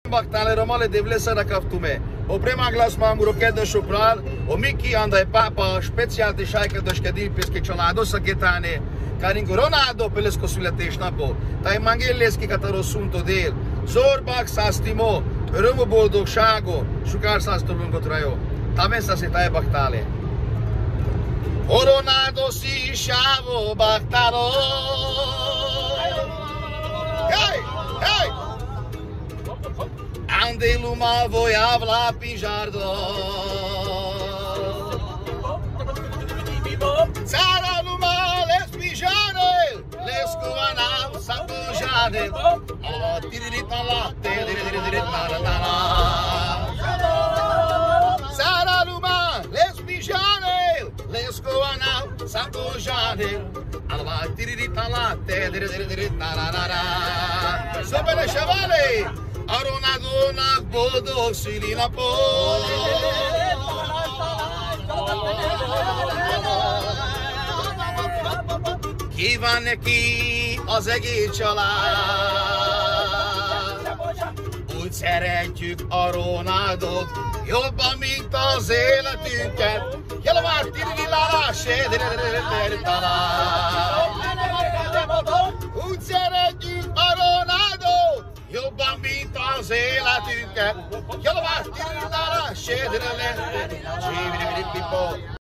Bactale romale de vlesa da kaftume. O prima glas manguro kedde shopral, o Miki andai papa special de shaika do shkadil peske cholado saketane. Karingo Ronaldo pelesko sulateshna po. Tai mangelleski kataro sunto del. Zorbak sastimo, rumo boldogságo, sukár szásztolunk trajo. Tamessa se tai Bactale. O Ronaldo si shavo Bactalo. Hey, hey. Ande luma voiav la pinjardo. Țara luma les pinjarel, les cuanav sa pinjarel. Ala tiririta la tiririta la. Țara luma les pinjarel, les cuanav sa pinjarel. Ala tiririta la tiririta la. Sobele chavale. Aronadonak boldog szülinapot! Kíván neki az egész család! Úgy szeretjük a Ronaldot, jobban, mint az életünket! Jelomár tirililálá, úgy szeretjük a Ronaldot, jobban, mint az életünket. Jelomár tirililálá,